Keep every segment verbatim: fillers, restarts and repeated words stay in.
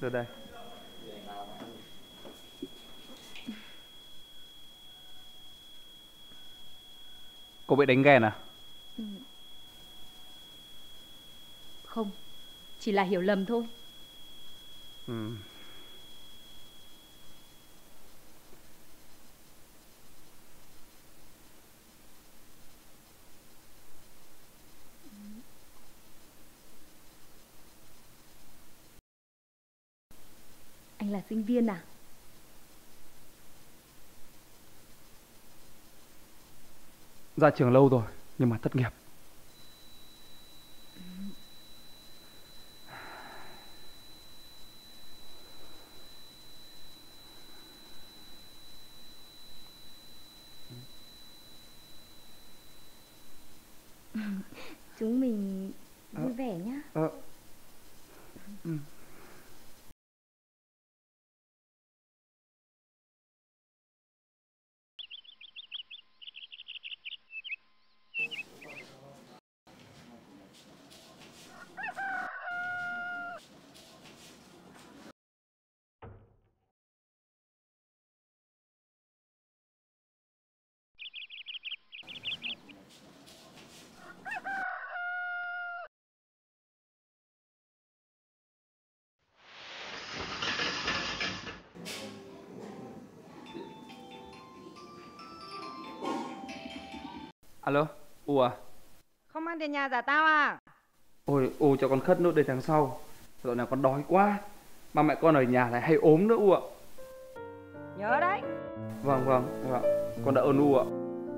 Rồi đây. Cô bị đánh ghen à? Ừ. Không, chỉ là hiểu lầm thôi. Ừ. Anh là sinh viên à? Ra trường lâu rồi nhưng mà thất nghiệp. Chúng mình vui à, vẻ nhá. À, ừ. Alo, U à? Không mang tiền nhà giả tao à? Ôi, U cho con khất nốt đến tháng sau. Dạo này con đói quá. Mà mẹ con ở nhà lại hay ốm nữa U ạ. Nhớ đấy. Vâng, vâng, vâng. Con đã ơn U ạ.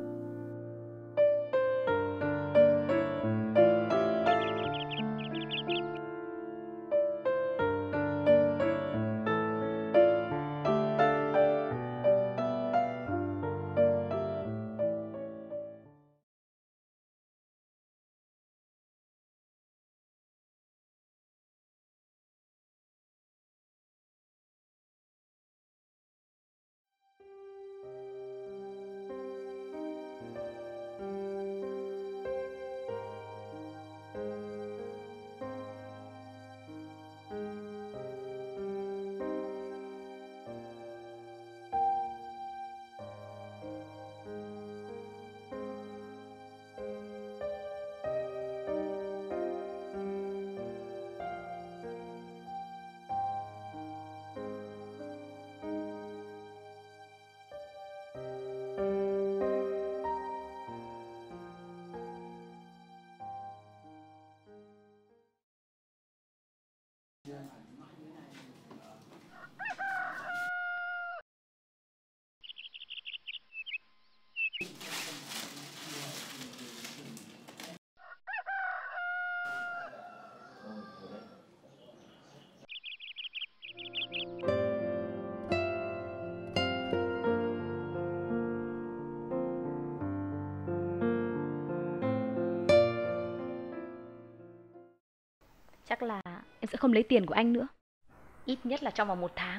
Chắc là em sẽ không lấy tiền của anh nữa. Ít nhất là trong vòng một tháng.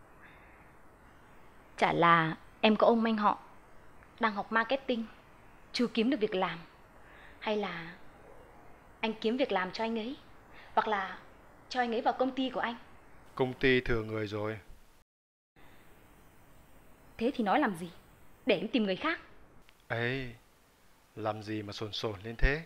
Chả là em có ông anh họ đang học marketing, chưa kiếm được việc làm. Hay là anh kiếm việc làm cho anh ấy, hoặc là cho anh ấy vào công ty của anh. Công ty thừa người rồi. Thế thì nói làm gì? Để em tìm người khác. Ấy, làm gì mà sồn sồn lên thế?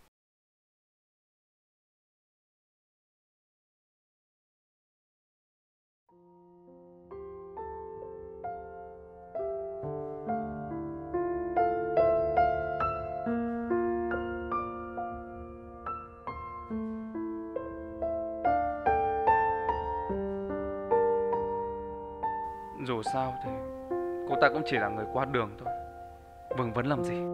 Dù sao thì cô ta cũng chỉ là người qua đường thôi. Vâng vấn làm gì.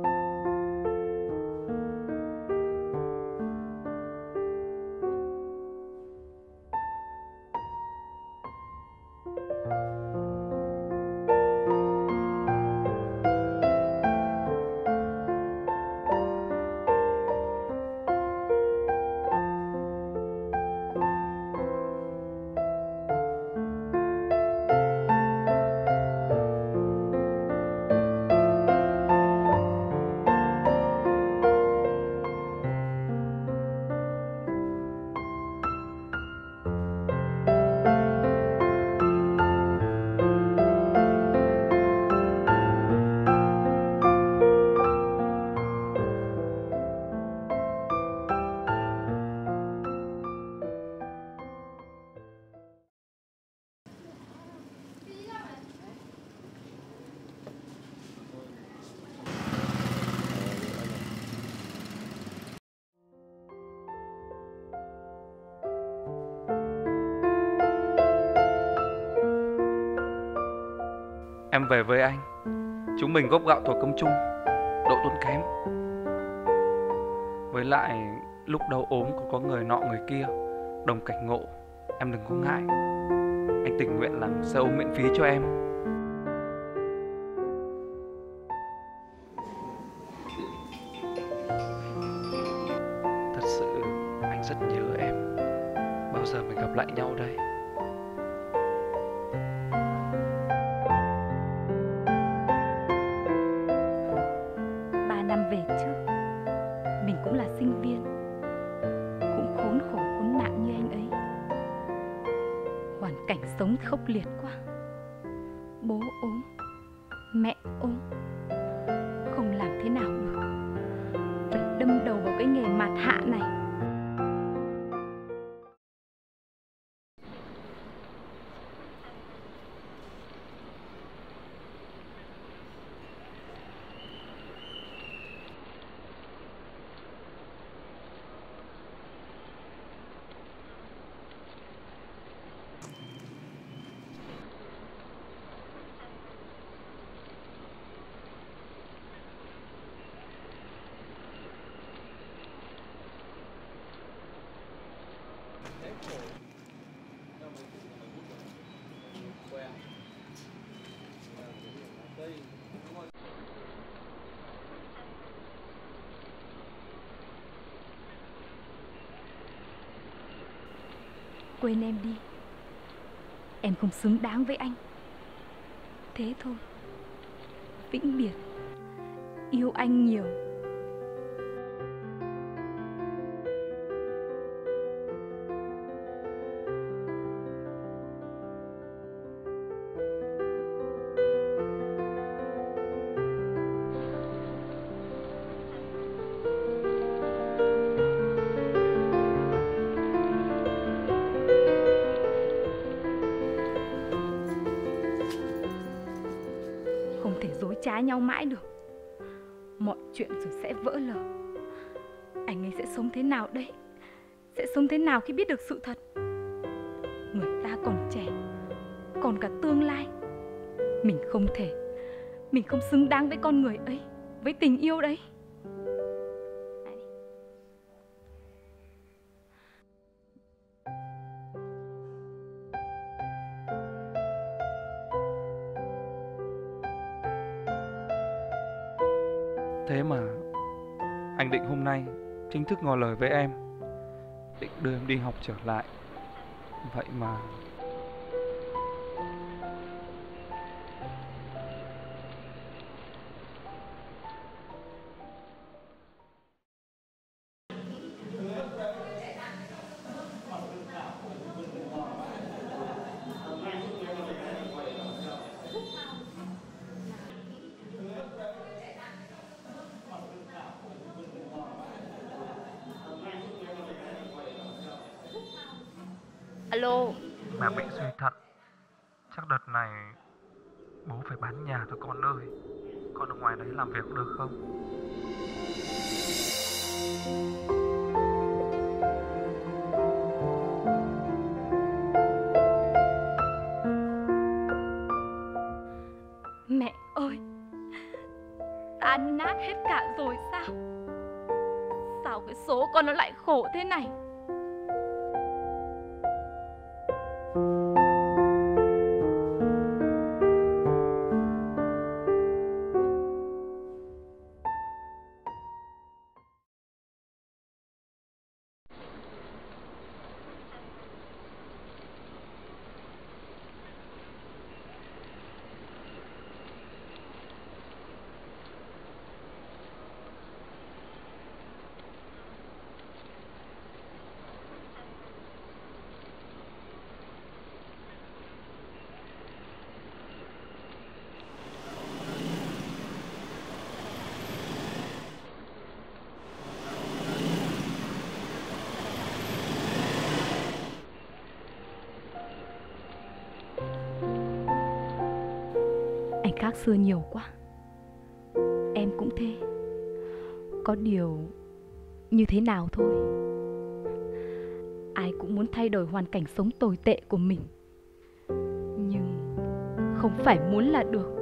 em về với anh. Chúng mình góp gạo thổ cơm chung, độ tốn kém. Với lại lúc đau ốm còn có người nọ người kia đồng cảnh ngộ, em đừng có ngại. Anh tình nguyện làm xe ôm miễn phí cho em. Thật sự anh rất nhớ em. Bao giờ mình gặp lại nhau đây? Ba năm về trước, mình cũng là sinh viên, cũng khốn khổ khốn nạn như anh ấy. Hoàn cảnh sống khốc liệt quá. Bố ốm, mẹ ốm, không làm thế nào được, phải đâm đầu vào cái nghề mạt hạ này. Quên em đi, em không xứng đáng với anh. Thế thôi, vĩnh biệt. Yêu anh nhiều. Không thể dối trá nhau mãi được. Mọi chuyện rồi sẽ vỡ lở. Anh ấy sẽ sống thế nào đây? Sẽ sống thế nào khi biết được sự thật? Người ta còn trẻ, còn cả tương lai. Mình không thể, mình không xứng đáng với con người ấy, với tình yêu đấy. Thế mà anh định hôm nay chính thức ngỏ lời với em, định đưa em đi học trở lại. Vậy mà Alo. mẹ bị suy thận. Chắc đợt này bố phải bán nhà thôi con ơi. Con ở ngoài đấy làm việc được không? Mẹ ơi, tan nát hết cả rồi sao? Sao cái số con nó lại khổ thế này? Anh khác xưa nhiều quá. Em cũng thế. Có điều như thế nào thôi. Ai cũng muốn thay đổi hoàn cảnh sống tồi tệ của mình, nhưng không phải muốn là được.